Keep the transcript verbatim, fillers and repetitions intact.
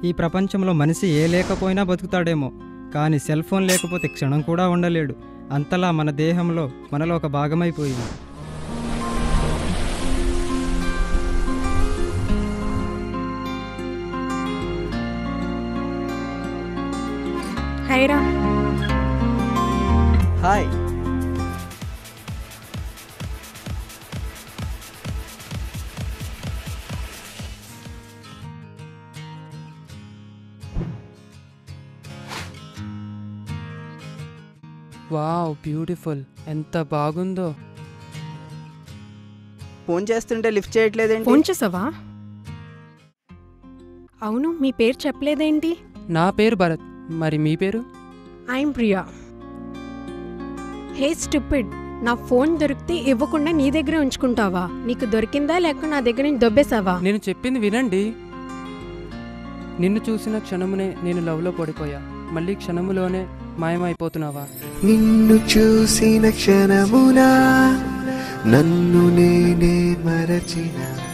ఈ ప్రపంచంలో మనిషి ఏ లేకపోయినా బతుకుతాడేమో, కానీ సెల్ ఫోన్ లేకపోతే క్షణం కూడా ఉండలేడు. అంతలా మన దేహంలో మనలో ఒక భాగమైపోయింది. హాయ్రా. హాయ్. Wow, beautiful. ఎంత బాగుందో. ఫోన్ చేస్తుంటే లిఫ్ట్ చేయట్లేదేంటి? ఫోన్ చేసావా? అవును, మీ పేరు చెప్పలేదేంటి? నా పేరు భరత్. మరి మీ పేరు? ఐఎమ్ ప్రియా. హే స్టూపిడ్, నా ఫోన్ దొరికితే ఇవ్వకుండా నీ దగ్గర ఉంచుకుంటావా? నీకు దొరికిందా లేక నా దగ్గర నుంచి దొబ్బేశావా? నేను చెప్పింది వినండి. నిన్ను చూసిన క్షణమునే నేను లవ్లో పడిపోయా. మళ్ళీ క్షణములోనే మాయమైపోతున్నావా? నిన్ను చూసిన క్షణమునా నన్ను నేనే మరచిన